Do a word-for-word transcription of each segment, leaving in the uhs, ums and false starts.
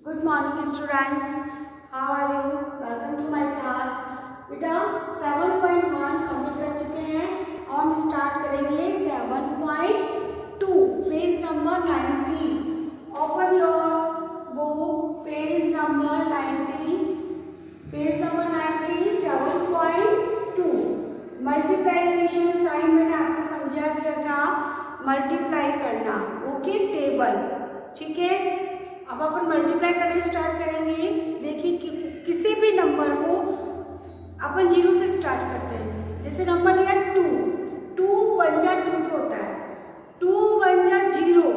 Good morning students. How are you? Welcome to my class. बेटा seven point one complete कर चुके हैं और हम स्टार्ट करेंगे seven point two page number ninety. Open your book page number ninety. Page number ninety seven point two. Multiplication sign मैंने आपको समझा दिया था, मल्टीप्लाई करना. Okay, table. ठीक है, अब अपन मल्टीप्लाई करना स्टार्ट करेंगे. देखिए कि, किसी भी नंबर को अपन जीरो से स्टार्ट करते हैं. जैसे नंबर लिया टू. टू वन जा टू तो होता है, टू वन जा जीरो.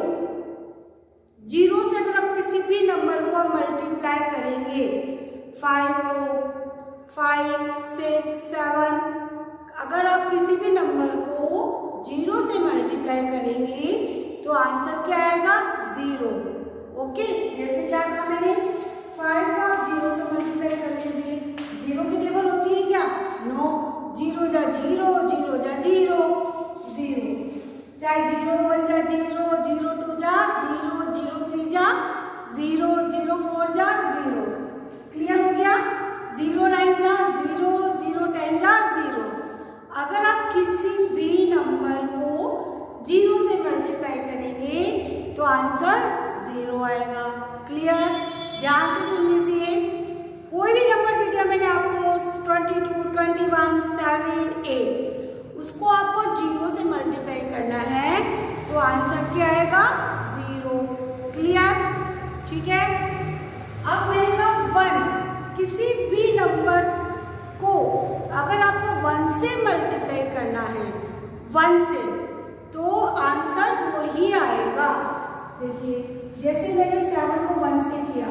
जीरो से अगर आप किसी भी नंबर को मल्टीप्लाई करेंगे, फाइव को फाइव सिक्स सेवन, अगर आप किसी भी नंबर को जीरो से मल्टीप्लाई करेंगे तो आंसर क्या आएगा? जीरो. ओके, जैसे क्या कहा मैंने, फाइव को आप जीरो से मल्टीप्लाई कर लीजिए. जीरो की टेबल होती है क्या? नो. जीरो जा जीरो, जीरो जा जीरो, जीरो. चाहे जीरो वन जा जीरो, जीरो टू जा जीरो, जीरो थ्री जा जीरो, जीरो फोर जा जीरो. क्लियर हो गया? जीरो नाइन जा जीरो, जीरो टेन जा जीरो. अगर आप किसी भी नंबर को जीरो से मल्टीप्लाई करेंगे तो आंसर जीरो आएगा. क्लियर? ध्यान से सुन लीजिए. कोई भी नंबर दे दिया मैंने आपको, twenty two, twenty one, seven, eight, उसको आपको जीरो से मल्टीप्लाई करना है तो आंसर क्या आएगा? जीरो. क्लियर? ठीक है. अब मैंने कहा वन. किसी भी नंबर को अगर आपको वन से मल्टीप्लाई करना है, वन से, तो आंसर वही आएगा. देखिए, जैसे मैंने सेवन को वन से किया,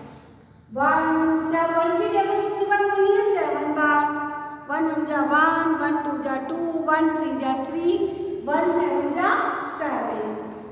वन टू सेवन की टेबल कितनी बार बोली है? सेवन बार. वन वन जा वन, वन टू जा टू, वन थ्री जा थ्री, वन सेवन जा सेवन.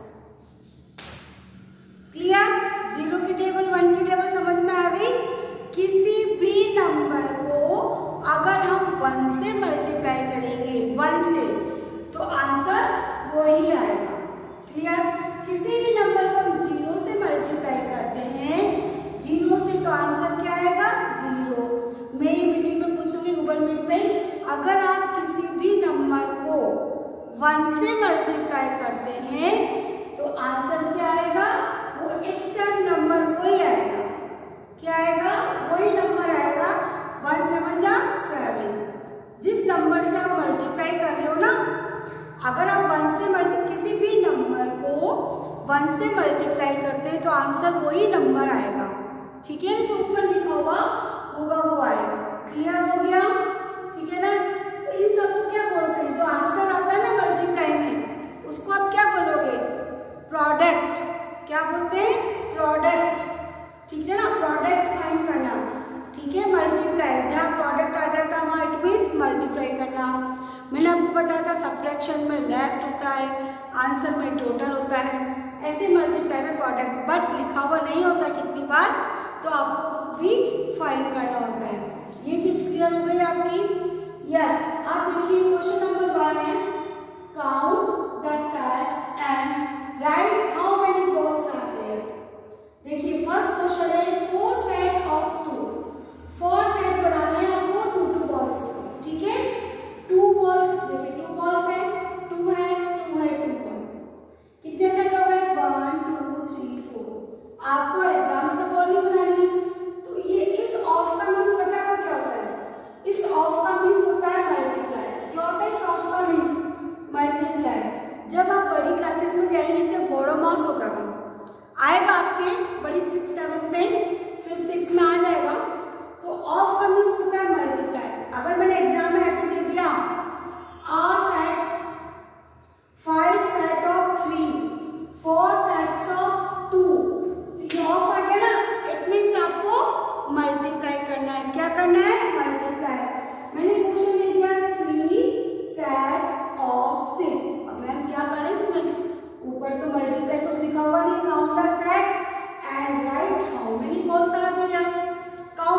क्लियर? जीरो की टेबल, वन की टेबल समझ में आ गई. किसी भी नंबर को अगर हम वन से मल्टीप्लाई करेंगे, वन से, तो आंसर वही आएगा. क्लियर? किसी भी नंबर को हम जीरो से मल्टीप्लाई करते हैं, जीरो से, तो आंसर क्या आएगा? जीरो. मैं ये मीटिंग में पूछूंगी गूगल मीट में, अगर आप किसी भी नंबर को वन से मल्टीप्लाई करते हैं तो आंसर क्या आएगा? वो एक्सेक्ट नंबर वही आएगा. क्या आएगा? वही नंबर आएगा. वन सेवन जा सेवन. जिस नंबर से आप मल्टीप्लाई कर रहे हो ना, अगर आप वन से मल्टी किसी भी नंबर को वन से मल्टीप्लाई करते हैं तो आंसर वही नंबर आएगा. ठीक है, जो ऊपर लिखा हुआ होगा वो आएगा. क्लियर हो गया? ठीक है ना. तो इन सबको क्या बोलते हैं? जो आंसर आता है ना मल्टीप्लाई में, उसको आप क्या बोलोगे? प्रोडक्ट. क्या बोलते हैं? प्रोडक्ट. ठीक है ना. प्रोडक्ट फाइंड करना. ठीक है, मल्टीप्लाई, जहाँ प्रोडक्ट आ जाता है वहाँ इट मीन्स मल्टीप्लाई करना. मैंने आपको बताया था सब्ट्रैक्शन में लेफ्ट होता है, आंसर में टोटल होता है, ऐसे मल्टीप्लाई में प्रोडक्ट बट लिखा हुआ नहीं होता कितनी बार, तो आपको भी फाइंड करना होता है. ये चीज क्लियर हो गई आपकी? यस. आप देखिए क्वेश्चन नंबर वन है, count the set and write how many balls are there. देखिए फर्स्ट क्वेश्चन है four set of two. Four set बनाने हैं आपको टू टू बॉल्स. ठीक है, टू बॉल्स. देखिए टू बॉल्स है, टू है, टू है, टू बॉल्स. कितने सेट हो गए? One two three four. आपको एग्जाम में तो बॉल नहीं बनानी, तो ये इस ऑफ का मीन्स पता है आपको क्या होता है? इस ऑफ का मीन्स होता है मल्टीप्लाई. क्या होता है इस ऑफ का मीन्स? मल्टीप्लाई. जब आप बड़ी क्लासेस में जाएंगे तो बॉडो मास होता था, आएगा आपके बड़ी सिक्स सेवन में, फिफ्थ सिक्स में आ जाएगा. तो ऑफ का मीन्स होता है मल्टीप्लाई. अगर मैंने एग्जाम में ऐसे दे दिया, आ set five set of three, four sets of two, ये ऑफ आ गया ना, इट मीन्स आपको मल्टीप्लाई करना है. क्या करना है? मल्टीप्लाई. मैंने क्वेश्चन ले दिया थ्री सेट्स ऑफ सिक्स. अब मैम क्या करें इसमें? ऊपर तो मल्टीप्लाई कुछ लिखा हुआ नहीं, count the set and write how many balls are there. Count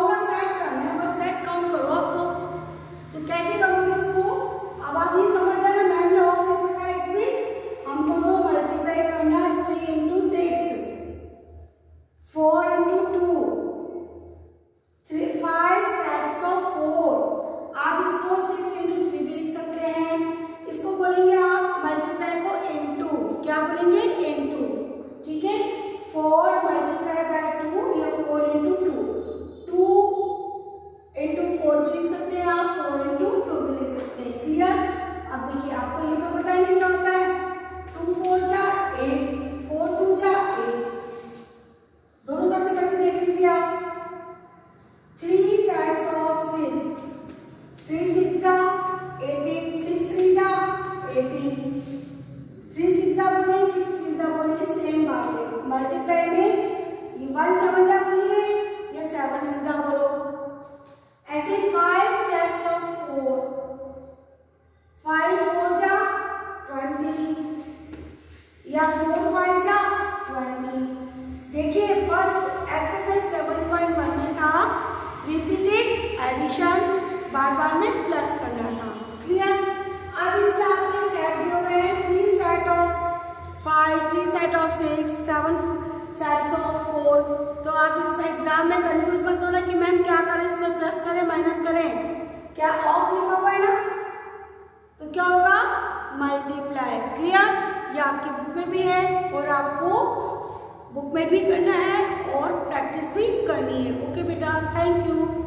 बार बार में प्लस करना था। क्लियर? अब इसमें आपके सेट दिए हुए हैं, three set of five, three set of six, seven sets of four. तो आप इसमें एग्जाम में कंफ्यूज मत होना कि मैम क्या करें, इसमें प्लस करें माइनस करें, क्या ऑफ लिखा हुआ है ना, तो क्या होगा मल्टीप्लाई। क्लियर? ये आपकी बुक में भी है और आपको बुक में भी करना है और प्रैक्टिस भी करनी है। ओके बेटा, थैंक यू।